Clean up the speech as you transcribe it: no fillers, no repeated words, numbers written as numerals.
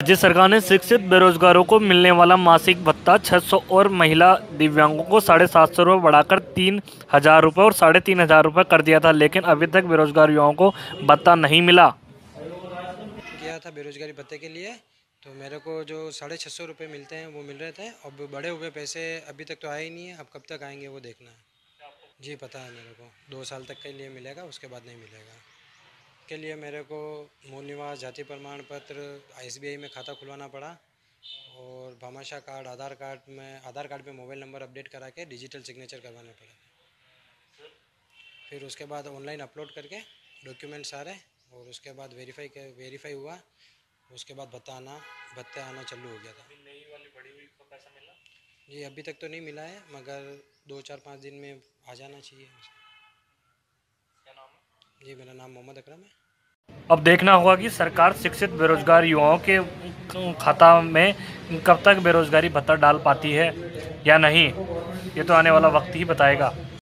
राज्य सरकार ने शिक्षित बेरोजगारों को मिलने वाला मासिक भत्ता 600 और महिला दिव्यांगों को 750 रुपये बढ़ाकर 3000 रुपये और 3500 रुपये कर दिया था, लेकिन अभी तक बेरोजगार युवाओं को भत्ता नहीं मिला। किया था बेरोजगारी भत्ते के लिए, तो मेरे को जो 650 रुपये मिलते हैं वो मिल रहे थे। अब बढ़े हुए पैसे अभी तक तो आए ही नहीं है, अब कब तक आएंगे वो देखना है। जी पता है मेरे को, 2 साल तक के लिए मिलेगा, उसके बाद नहीं मिलेगा। के लिए मेरे को मूल निवास, जाति प्रमाण पत्र, SBI में खाता खुलवाना पड़ा और भामाशाह कार्ड, आधार कार्ड पे मोबाइल नंबर अपडेट करा के डिजिटल सिग्नेचर करवाने पड़े। फिर उसके बाद ऑनलाइन अपलोड करके डॉक्यूमेंट सारे, और उसके बाद वेरीफाई हुआ, उसके बाद भत्ते आना चालू हो गया था। नई वाली बढ़ी हुई को पैसा मिला? जी अभी तक तो नहीं मिला है, मगर 2-4-5 दिन में आ जाना चाहिए। क्या नाम है? जी मेरा नाम मोहम्मद अकरम है। अब देखना होगा कि सरकार शिक्षित बेरोजगार युवाओं के खाता में कब तक बेरोजगारी भत्ता डाल पाती है या नहीं, ये तो आने वाला वक्त ही बताएगा।